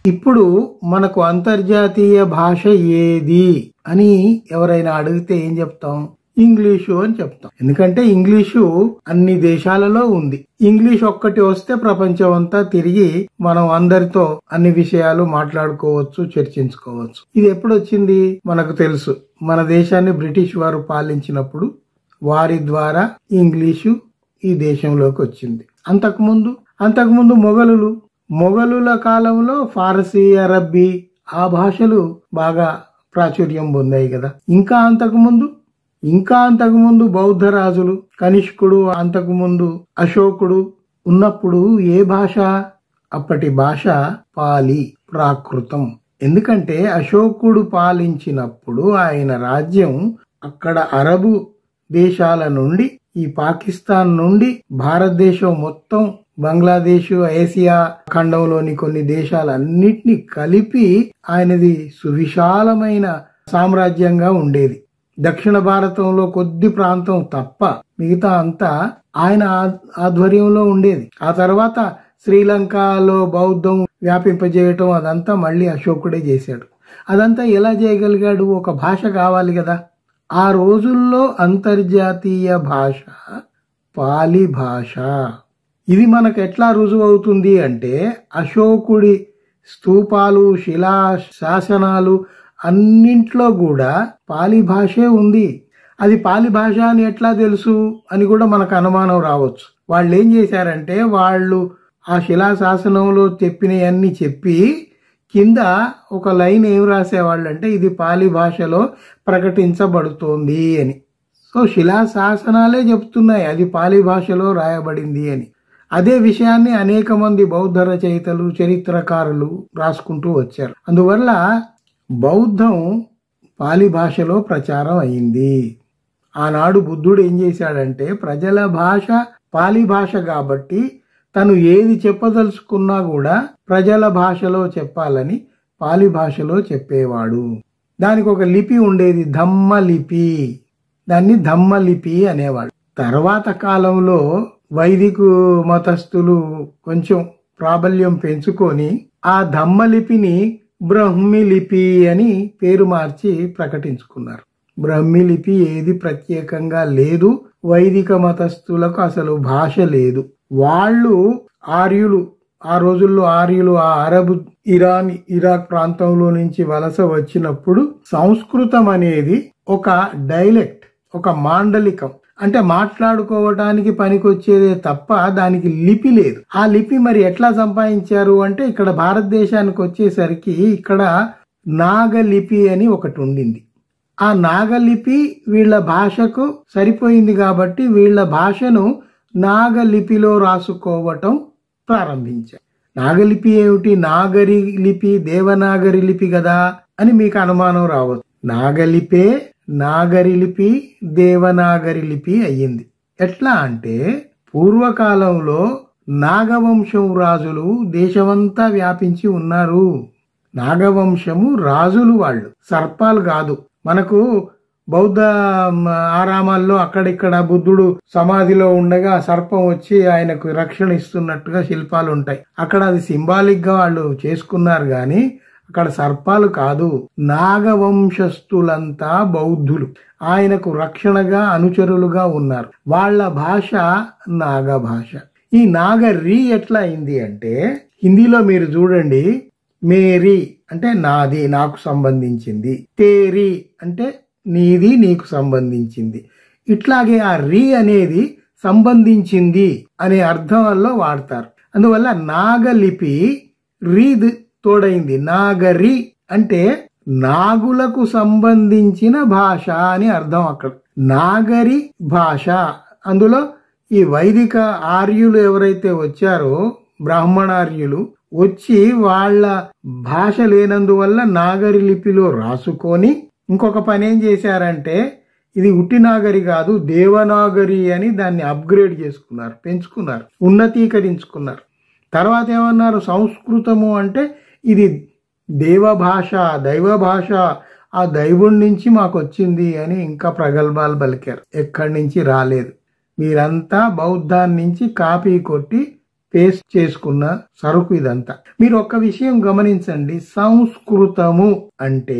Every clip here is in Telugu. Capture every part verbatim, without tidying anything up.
ఇప్పుడు మనకు అంతర్జాతీయ భాష ఏది అని ఎవరైనా అడిగితే ఏం చెప్తాం? ఇంగ్లీషు అని చెప్తాం. ఎందుకంటే ఇంగ్లీషు అన్ని దేశాలలో ఉంది. ఇంగ్లీష్ ఒక్కటి వస్తే ప్రపంచం అంతా తిరిగి మనం అందరితో అన్ని విషయాలు మాట్లాడుకోవచ్చు, చర్చించుకోవచ్చు. ఇది ఎప్పుడు వచ్చింది మనకు తెలుసు. మన దేశాన్ని బ్రిటిష్ వారు పాలించినప్పుడు వారి ద్వారా ఇంగ్లీషు ఈ దేశంలోకి వచ్చింది. అంతకుముందు అంతకుముందు మొఘలులు మొఘలుల కాలంలో ఫారసీ, అరబ్బీ ఆ భాషలు బాగా ప్రాచుర్యం పొందాయి కదా. ఇంకా అంతకుముందు ఇంకా అంతకుముందు బౌద్ధ రాజులు, కనిష్కుడు, అంతకుముందు అశోకుడు ఉన్నప్పుడు ఏ భాష? అప్పటి భాష పాలి, ప్రాకృతం. ఎందుకంటే అశోకుడు పాలించినప్పుడు ఆయన రాజ్యం అక్కడ అరబు దేశాల నుండి, ఈ పాకిస్తాన్ నుండి భారతదేశం మొత్తం, బంగ్లాదేశ్, ఏసియా ఖండంలోని కొన్ని దేశాలన్నిటినీ కలిపి ఆయనది సువిశాలమైన సామ్రాజ్యంగా ఉండేది. దక్షిణ భారతంలో కొద్ది ప్రాంతం తప్ప మిగతా అంతా ఆయన ఆధ్వర్యంలో ఉండేది. ఆ తర్వాత శ్రీలంకలో బౌద్ధం వ్యాపింపజేయటం అదంతా మళ్ళీ అశోకుడే చేశాడు. అదంతా ఎలా చేయగలిగాడు? ఒక భాష కావాలి కదా. ఆ రోజుల్లో అంతర్జాతీయ భాష పాలి భాష. ఇది మనకు ఎట్లా రుజువు అవుతుంది అంటే అశోకుడి స్తూపాలు, శిలా శాసనాలు అన్నింట్లో కూడా పాలి భాషే ఉంది. అది పాలి భాష అని ఎట్లా తెలుసు అని కూడా మనకు అనుమానం రావచ్చు. వాళ్ళు ఏం చేశారంటే వాళ్ళు ఆ శిలా శాసనంలో చెప్పినవన్నీ చెప్పి కింద ఒక లైన్ ఏం రాసేవాళ్ళు అంటే ఇది పాలి భాషలో ప్రకటించబడుతోంది అని. సో శిలా శాసనాలే చెప్తున్నాయి అది పాలి భాషలో రాయబడింది అని. అదే విషయాన్ని అనేక మంది బౌద్ధ రచయితలు, చరిత్రకారులు రాసుకుంటూ వచ్చారు. అందువల్ల బౌద్ధం పాలి భాషలో ప్రచారం అయింది. ఆనాడు బుద్ధుడు ఏం చేశాడంటే ప్రజల భాష పాలి భాష కాబట్టి తను ఏది చెప్పదలుచుకున్నా కూడా ప్రజల భాషలో చెప్పాలని పాలి భాషలో చెప్పేవాడు. దానికి ఒక లిపి ఉండేది, ధమ్మ లిపి. దాన్ని ధమ్మ లిపి అనేవాడు. తర్వాత కాలంలో వైదిక మతస్థులు కొంచెం ప్రాబల్యం పెంచుకొని ఆ ధమ్మ లిపిని బ్రహ్మి లిపి అని పేరు మార్చి ప్రకటించుకున్నారు. బ్రహ్మి లిపి ఏది ప్రత్యేకంగా లేదు. వైదిక మతస్థులకు అసలు భాష లేదు. వాళ్ళు ఆర్యులు, ఆ రోజుల్లో ఆర్యులు ఆ అరబ్, ఇరాన్, ఇరాక్ ప్రాంతంలో నుంచి వలస వచ్చినప్పుడు సంస్కృతం అనేది ఒక డైలెక్ట్, ఒక మాండలికం, అంటే మాట్లాడుకోవటానికి పనికొచ్చేదే తప్ప దానికి లిపి లేదు. ఆ లిపి మరి ఎట్లా సంపాదించారు అంటే ఇక్కడ భారతదేశానికి వచ్చేసరికి ఇక్కడ నాగలిపి అని ఒకటి ఉండింది. ఆ నాగలిపి వీళ్ళ భాషకు సరిపోయింది కాబట్టి వీళ్ళ భాషను నాగలిపిలో రాసుకోవటం ప్రారంభించారు. నాగలిపి ఏమిటి? నాగరి లిపి, దేవనాగరి లిపి కదా అని మీకు అనుమానం రావచ్చు. నాగలిపే నాగరి లిపి, దేవనాగరి లిపి అయ్యింది. ఎట్లా అంటే పూర్వకాలంలో నాగవంశం రాజులు దేశమంతా వ్యాపించి ఉన్నారు. నాగవంశము రాజులు, వాళ్ళు సర్పాలు కాదు. మనకు బౌద్ధ ఆరామాల్లో అక్కడిక్కడ బుద్ధుడు సమాధిలో ఉండగా సర్పం వచ్చి ఆయనకు రక్షణ ఇస్తున్నట్టుగా శిల్పాలు ఉంటాయి. అక్కడ అది సింబాలిక్ గా వాళ్ళు చేసుకున్నారు గాని అక్కడ సర్పాలు కాదు. నాగవంశస్థులంతా బౌద్ధులు, ఆయనకు రక్షణగా అనుచరులుగా ఉన్నారు. వాళ్ళ భాష నాగ భాష. ఈ నాగరి ఎట్లా అయింది అంటే హిందీలో మీరు చూడండి, మేరీ అంటే నాది, నాకు సంబంధించింది. తేరీ అంటే నీది, నీకు సంబంధించింది. ఇట్లాగే ఆ రీ అనేది సంబంధించింది అనే అర్థంలో వాడతారు. అందువల్ల నాగలిపి రీద్ తోడైంది. నాగరి అంటే నాగులకు సంబంధించిన భాష అని అర్థం. అక్కడ నాగరి భాష. అందులో ఈ వైదిక ఆర్యులు ఎవరైతే వచ్చారో, బ్రాహ్మణార్యులు వచ్చి వాళ్ళ భాష లేనందువల్ల నాగరి లిపిలో రాసుకొని ఇంకొక పని ఏం చేశారంటే ఇది ఉట్టి నాగరి కాదు, దేవనాగరి అని దాన్ని అప్గ్రేడ్ చేసుకున్నారు, పెంచుకున్నారు, ఉన్నతీకరించుకున్నారు. తర్వాత ఏమన్నారు? సంస్కృతము అంటే ఇది దేవ భాష, దైవ భాష, ఆ దైవుడి నుంచి మాకు వచ్చింది అని ఇంకా ప్రగల్భాలు పలికారు. ఎక్కడి నుంచి రాలేదు. మీరంతా బౌద్ధాన్ని నుంచి కాపీ కొట్టి పేస్ట్ చేసుకున్న సరుకు ఇదంతా. మీరు ఒక్క విషయం గమనించండి, సంస్కృతము అంటే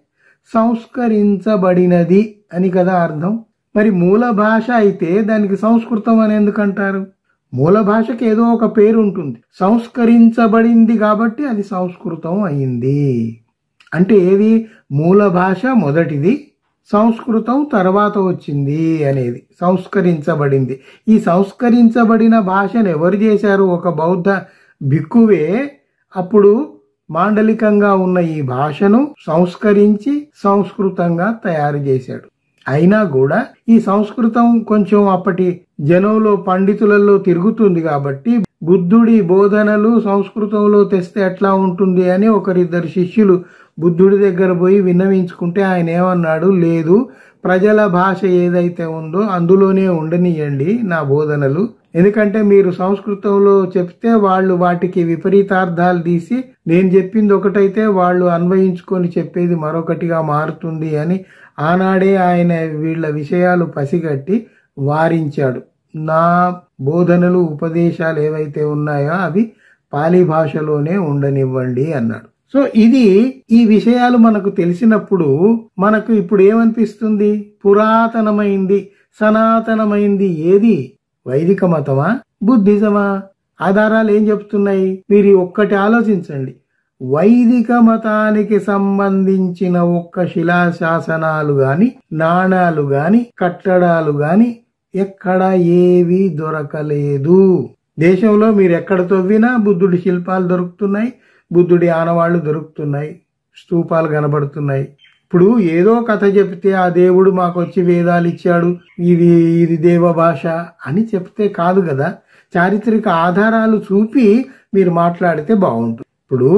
సంస్కరించబడినది అని కదా అర్థం. మరి మూల భాష అయితే దానికి సంస్కృతం అని ఎందుకంటారు? మూల భాషకి ఏదో ఒక పేరు ఉంటుంది, సంస్కరించబడింది కాబట్టి అది సంస్కృతం అయింది. అంటే ఏది? మూల భాష మొదటిది, సంస్కృతం తర్వాత వచ్చింది అనేది సంస్కరించబడింది. ఈ సంస్కరించబడిన భాషను ఎవరు చేశారు? ఒక బౌద్ధ భిక్కువే అప్పుడు మాండలికంగా ఉన్న ఈ భాషను సంస్కరించి సంస్కృతంగా తయారు చేశాడు. అయినా కూడా ఈ సంస్కృతం కొంచెం అప్పటి జనంలో పండితులలో తిరుగుతుంది కాబట్టి బుద్ధుడి బోధనలు సంస్కృతంలో తెస్తే ఎట్లా ఉంటుంది అని ఒకరిద్దరు శిష్యులు బుద్ధుడి దగ్గర పోయి విన్నవించుకుంటే ఆయన ఏమన్నాడు, లేదు, ప్రజల భాష ఏదైతే ఉందో అందులోనే ఉండనియండి నా బోధనలు, ఎందుకంటే మీరు సంస్కృతంలో చెప్తే వాళ్ళు వాటికి విపరీతార్థాలు తీసి నేను చెప్పింది ఒకటైతే వాళ్ళు అన్వయించుకొని చెప్పేది మరొకటిగా మారుతుంది అని ఆనాడే ఆయన వీళ్ళ విషయాలు పసిగట్టి వారించాడు. నా బోధనలు ఉపదేశాలు ఏవైతే ఉన్నాయో అవి పాలీ భాషలోనే ఉండనివ్వండి అన్నాడు. సో ఇది ఈ విషయాలు మనకు తెలిసినప్పుడు మనకు ఇప్పుడు ఏమనిపిస్తుంది? పురాతనమైంది సనాతనమైంది ఏది? వైదిక మతమా బుద్ధిజమా? ఆధారాలు ఏం చెప్తున్నాయి? మీరు ఒక్కటి ఆలోచించండి, వైదిక మతానికి సంబంధించిన ఒక్క శిలాశాసనాలు గాని నాణాలు గాని కట్టడాలు గాని ఎక్కడ ఏవి దొరకలేదు. దేశంలో మీరు ఎక్కడ తవ్వినా బుద్ధుడి శిల్పాలు దొరుకుతున్నాయి, బుద్ధుడి ఆనవాళ్లు దొరుకుతున్నాయి, స్తూపాలు కనబడుతున్నాయి. ఇప్పుడు ఏదో కథ చెప్తే ఆ దేవుడు మాకు వచ్చి వేదాలు ఇచ్చాడు, ఇది ఇది దేవ భాష అని చెప్తే కాదు కదా, చారిత్రక ఆధారాలు చూపి మీరు మాట్లాడితే బాగుంటుంది. ఇప్పుడు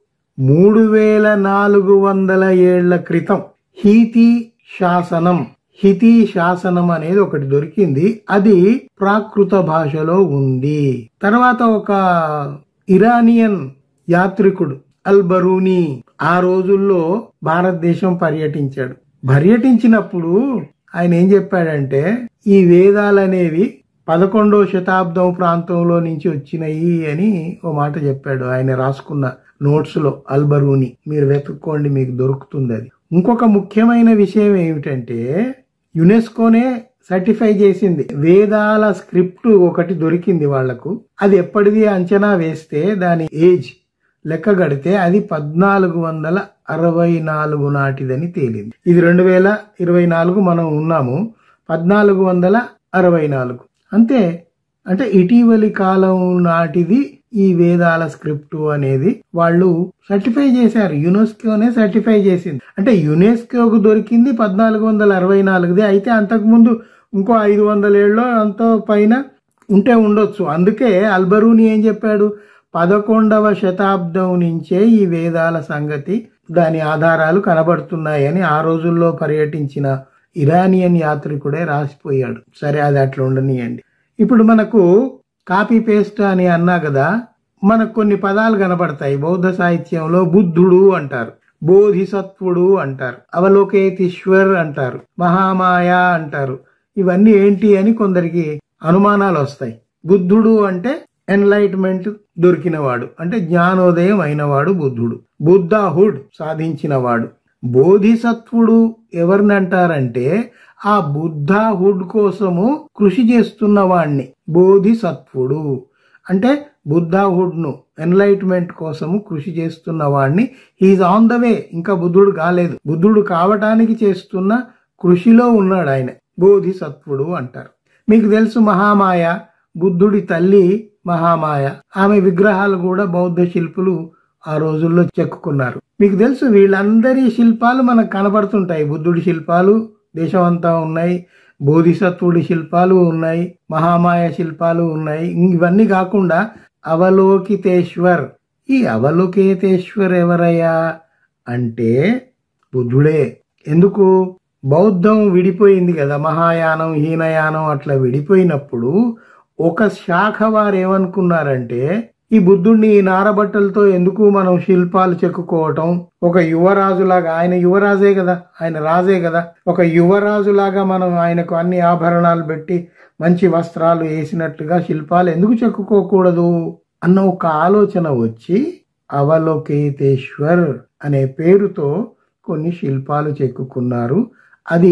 మూడు వేల నాలుగు వందల ఏళ్ల క్రితం హీతి శాసనం హితి శాసనం అనేది ఒకటి దొరికింది. అది ప్రాకృత భాషలో ఉంది. తర్వాత ఒక ఇరానియన్ యాత్రికుడు అల్బరూని ఆ రోజుల్లో భారతదేశం పర్యటించాడు. పర్యటించినప్పుడు ఆయన ఏం చెప్పాడంటే ఈ వేదాలనేవి పదకొండో శతాబ్దం ప్రాంతంలో నుంచి వచ్చినాయి అని ఓ మాట చెప్పాడు. ఆయన రాసుకున్న నోట్స్ లో అల్బరూని మీరు వెతుక్కోండి, మీకు దొరుకుతుంది అది. ఇంకొక ముఖ్యమైన విషయం ఏమిటంటే యునెస్కోనే సర్టిఫై చేసింది వేదాల స్క్రిప్ట్ ఒకటి దొరికింది వాళ్లకు. అది ఎప్పటిది అంచనా వేస్తే దాని ఏజ్ లెక్క గడితే అది పద్నాలుగు వందల అరవై నాలుగు నాటిదని తేలింది. ఇది రెండు వేల ఇరవై నాలుగు మనం ఉన్నాము, పద్నాలుగు వందల అరవై నాలుగు అంతే. అంటే ఇటీవలి కాలం నాటిది ఈ వేదాల స్క్రిప్ట్ అనేది వాళ్ళు సర్టిఫై చేశారు. యునెస్కోనే సర్టిఫై చేసింది. అంటే యునెస్కోకు దొరికింది పద్నాలుగు వందల అరవై నాలుగుది. అయితే అంతకుముందు ఇంకో ఐదు వందల ఏళ్ళలో అంతో పైన ఉంటే ఉండొచ్చు. అందుకే అల్బరూని ఏం చెప్పాడు, పదకొండవ శతాబ్దం నుంచే ఈ వేదాల సంగతి దాని ఆధారాలు కనబడుతున్నాయని ఆ రోజుల్లో పర్యటించిన ఇరానియన్ యాత్రికుడే రాసిపోయాడు. సరే, అది అట్లా ఉండనియండి. ఇప్పుడు మనకు కాపీ పేస్ట్ అని అన్నా కదా, మనకు కొన్ని పదాలు కనబడతాయి బౌద్ధ సాహిత్యంలో. బుద్ధుడు అంటారు, బోధిసత్వుడు అంటారు, అవలోకేతీశ్వర్ అంటారు, మహామాయ అంటారు. ఇవన్నీ ఏంటి అని కొందరికి అనుమానాలు వస్తాయి. బుద్ధుడు అంటే ఎన్లైట్మెంట్ దొరికినవాడు, అంటే జ్ఞానోదయం అయినవాడు బుద్ధుడు, బుద్ధహుడ్ సాధించినవాడు. బోధిసత్వుడు ఎవరిని అంటారంటే ఆ బుద్ధహుడ్ కోసము కృషి చేస్తున్న వాణ్ణి బోధిసత్వుడు అంటే. బుద్ధహుడ్ ను ఎన్లైట్మెంట్ కోసము కృషి చేస్తున్న వాణ్ణి హీజ్ ఆన్ ద వే, ఇంకా బుద్ధుడు కాలేదు, బుద్ధుడు కావటానికి చేస్తున్న కృషిలో ఉన్నాడు ఆయన, బోధిసత్వుడు అంటారు. మీకు తెలుసు మహామాయ, బుద్ధుడి తల్లి మహామాయ, ఆమె విగ్రహాలు కూడా బౌద్ధ శిల్పులు ఆ రోజుల్లో చెక్కుకున్నారు. మీకు తెలుసు వీళ్ళందరి శిల్పాలు మనకు కనబడుతుంటాయి. బుద్ధుడి శిల్పాలు దేశం అంతా ఉన్నాయి, బోధిసత్వుడి శిల్పాలు ఉన్నాయి, మహామాయ శిల్పాలు ఉన్నాయి. ఇవన్నీ కాకుండా అవలోకితేశ్వర్, ఈ అవలోకితేశ్వర్ ఎవరయ్యా అంటే బుద్ధుడే. ఎందుకు? బౌద్ధం విడిపోయింది కదా, మహాయానం హీనయానం అట్లా విడిపోయినప్పుడు ఒక శాఖ వారు ఏమనుకున్నారంటే ఈ బుద్ధుడిని నారబట్టలతో ఎందుకు మనం శిల్పాలు చెక్కుకోవటం, ఒక యువరాజులాగా, ఆయన యువరాజే కదా, ఆయన రాజే కదా, ఒక యువరాజులాగా మనం ఆయనకు అన్ని ఆభరణాలు పెట్టి మంచి వస్త్రాలు వేసినట్టుగా శిల్పాలు ఎందుకు చెక్కుకోకూడదు అన్న ఒక ఆలోచన వచ్చి అవలోకేతేశ్వర్ అనే పేరుతో కొన్ని శిల్పాలు చెక్కుకున్నారు. అది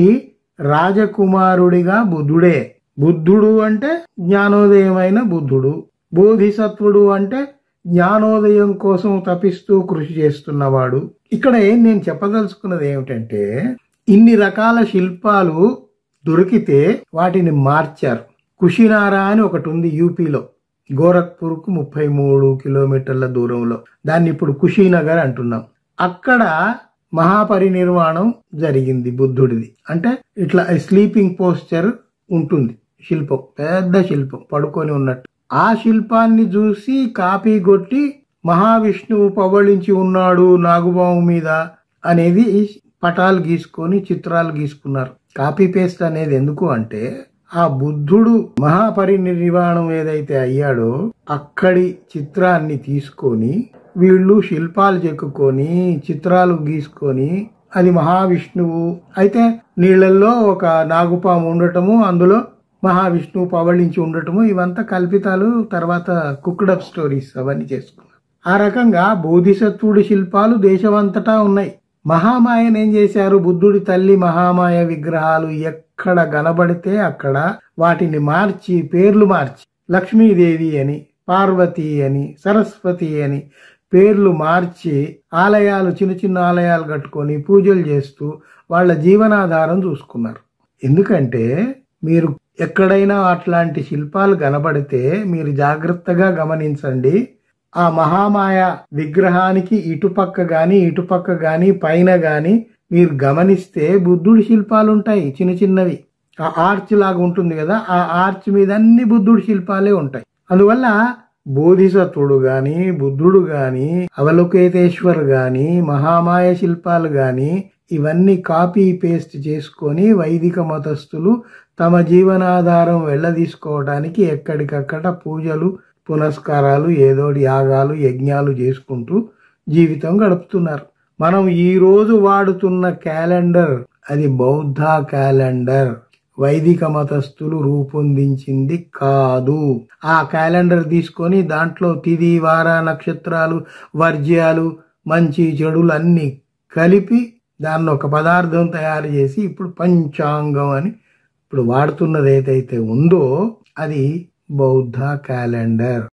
రాజకుమారుడిగా బుద్ధుడే. బుద్ధుడు అంటే జ్ఞానోదయమైన బుద్ధుడు, బోధిసత్వుడు అంటే జ్ఞానోదయం కోసం తపిస్తూ కృషి చేస్తున్నవాడు. ఇక్కడ ఏం నేను చెప్పదలుచుకున్నది ఏమిటంటే, ఇన్ని రకాల శిల్పాలు దొరికితే వాటిని మార్చారు. కుషినారా అని ఒకటి ఉంది యూపీలో, గోరఖ్పూర్ కు ముప్పై మూడు కిలోమీటర్ల దూరంలో. దాన్ని ఇప్పుడు కుషీనగర్ అంటున్నాం. అక్కడ మహాపరినిర్వాణం జరిగింది బుద్ధుడిది. అంటే ఇట్లా స్లీపింగ్ పోస్చర్ ఉంటుంది శిల్పం, పెద్ద శిల్పం పడుకొని ఉన్నట్టు. ఆ శిల్పాన్ని చూసి కాపీ కొట్టి మహావిష్ణువు పవళించి ఉన్నాడు నాగుబాము మీద అనేది పటాలు గీసుకొని చిత్రాలు గీసుకున్నారు. కాపీ పేస్ట్ అనేది ఎందుకు అంటే, ఆ బుద్ధుడు మహాపరినిర్వాణం ఏదైతే అయ్యాడో అక్కడి చిత్రాన్ని తీసుకొని వీళ్ళు శిల్పాలు చెక్కుకొని చిత్రాలు గీసుకొని, అది మహావిష్ణువు అయితే నీళ్లలో ఒక నాగుపాము ఉండటము, అందులో మహావిష్ణువు పవళించి ఉండటము, ఇవంతా కల్పితాలు. తర్వాత కుక్డప్ స్టోరీస్ అవన్నీ చేసుకున్నారు. ఆ రకంగా బోధిసత్వుడి శిల్పాలు దేశమంతటా ఉన్నాయి. మహామాయను ఏం చేశారు, బుద్ధుడి తల్లి మహామాయ విగ్రహాలు ఎక్కడ కనబడితే అక్కడ వాటిని మార్చి పేర్లు మార్చి లక్ష్మీదేవి అని, పార్వతి అని, సరస్వతి అని పేర్లు మార్చి ఆలయాలు, చిన్న చిన్న ఆలయాలు కట్టుకొని పూజలు చేస్తూ వాళ్ళ జీవనాధారం చూసుకున్నారు. ఎందుకంటే మీరు ఎక్కడైనా అట్లాంటి శిల్పాలు కనబడితే మీరు జాగ్రత్తగా గమనించండి. ఆ మహామాయ విగ్రహానికి ఇటుపక్క గాని ఇటుపక్క గాని పైన గాని మీరు గమనిస్తే బుద్ధుడి శిల్పాలు ఉంటాయి, చిన్న చిన్నవి. ఆ ఆర్చ్ లాగా ఉంటుంది కదా, ఆ ఆర్చ్ మీద అన్ని బుద్ధుడి శిల్పాలే ఉంటాయి. అందువల్ల బోధిసత్వుడు గాని, బుద్ధుడు గాని, అవలోకేతేశ్వర్ గాని, మహామాయ శిల్పాలు గాని ఇవన్నీ కాపీ పేస్ట్ చేసుకొని వైదిక మతస్థులు తమ జీవనాధారం వెళ్ళదీసుకోవడానికి ఎక్కడికక్కడ పూజలు పునస్కారాలు ఏదోటి యాగాలు యజ్ఞాలు చేసుకుంటూ జీవితం గడుపుతున్నారు. మనం ఈ రోజు వాడుతున్న క్యాలెండర్ అది బౌద్ధ క్యాలెండర్, వైదిక మతస్థులు రూపొందించింది కాదు. ఆ క్యాలెండర్ తీసుకొని దాంట్లో తిథి వార నక్షత్రాలు వర్జ్యాలు మంచి చెడులు అన్ని కలిపి దాన్ని ఒక పదార్థం తయారు చేసి ఇప్పుడు పంచాంగం అని ఇప్పుడు వాడుతున్నది ఏదైతే ఉందో అది బౌద్ధ క్యాలెండర్.